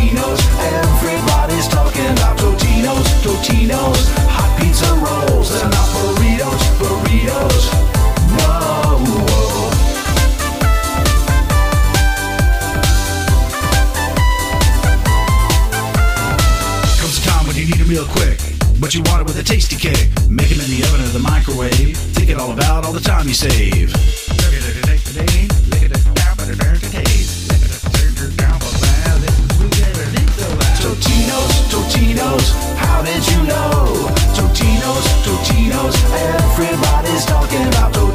Totinos, everybody's talking about Totinos, Totinos, hot pizza rolls, and not burritos, burritos, no. Comes a time when you need them real quick, but you want it with a tasty kick. Make them in the oven or the microwave, thinking all about all the time you save. Totinos, Totinos, how did you know? Totinos, Totinos, everybody's talking about Totinos.